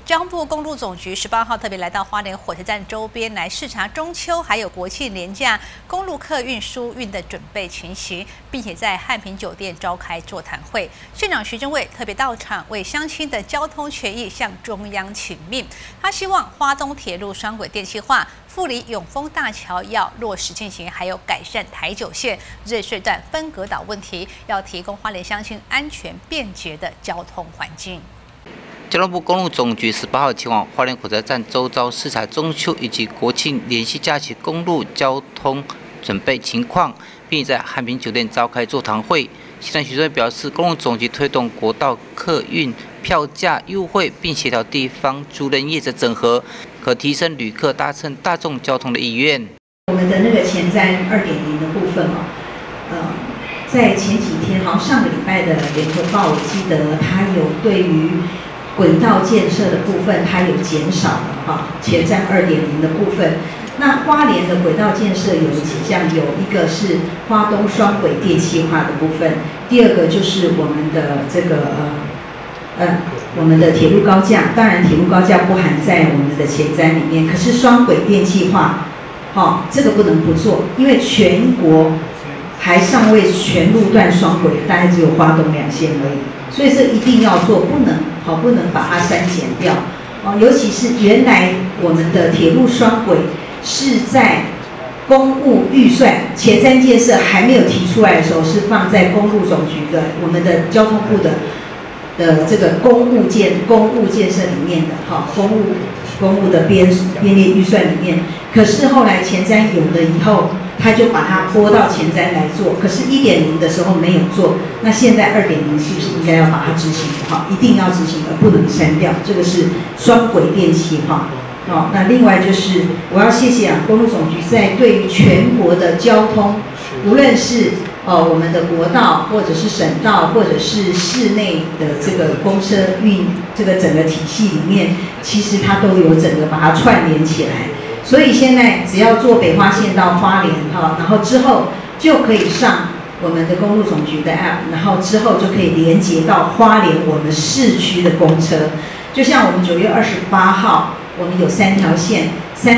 交通部公路总局18号特别来到花莲火车站周边来视察中秋还有国庆连假公路客运疏运的准备情形，并且在汉品酒店召开座谈会。县长徐正伟特别到场，为乡亲的交通权益向中央请命。他希望花东铁路双轨电气化、富里永丰大桥要落实进行，还有改善台九线瑞穗段分隔岛问题，要提供花莲乡亲安全便捷的交通环境。 交通部公路总局18号前往花莲火车站周遭视察中秋以及国庆连续假期公路交通准备情况，并在汉品酒店召开座谈会。县长徐正伟表示，公路总局推动国道客运票价优惠，并协调地方租赁业者整合，可提升旅客搭乘大众交通的意愿。 我们的那个前瞻2.0的部分在前几天，好像上个礼拜的联合报，我记得它有对于轨道建设的部分，它有减少了前瞻2.0的部分。那花莲的轨道建设有几项，有一个是花东双轨电气化的部分，第二个就是我们的这个我们的铁路高架，当然铁路高架不含在我们的前瞻里面，可是双轨电气化，这个不能不做，因为全国还尚未全路段双轨，大概只有花东2线而已，所以这一定要做，不能把它删减掉。尤其是原来我们的铁路双轨是在公务预算前瞻建设还没有提出来的时候，是放在公路总局的我们的交通部的这个公务建设里面的公务的编列预算里面。可是后来前瞻有了以后，他就把它拨到前瞻来做，可是1.0的时候没有做，那现在2.0是不是应该要把它执行的？一定要执行的，不能删掉。这个是双轨电气化。那另外就是我要谢谢公路总局在对于全国的交通，无论是我们的国道或者是省道或者是市内的这个公车运这个整个体系里面，其实它都有整个把它串联起来。所以现在只要坐北花线到花莲然后之后就可以上我们的公路总局的 App， 然后之后就可以连接到花莲我们市区的公车。就像我们9月28号，我们有3条线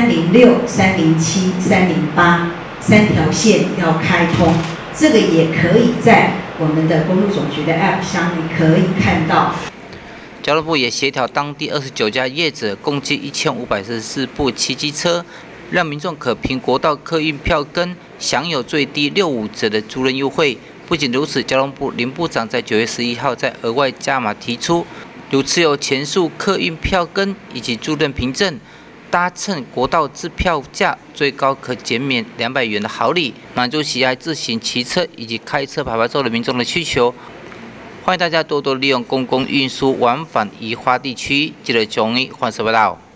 ，306、307、308，3条线要开通，这个也可以在我们的公路总局的 App 上面可以看到。 交通部也协调当地29家业者共计1544部骑机车，让民众可凭国道客运票根享有最低65折的租赁优惠。不仅如此，交通部林部长在9月11号在额外加码提出，如持有前述客运票根以及租赁凭证，搭乘国道之票价最高可减免200元的好礼，满足喜爱自行骑车以及开车拍拍照的民众的需求。欢迎大家多多利用公共运输往返宜花地区。记者钟一换手报道。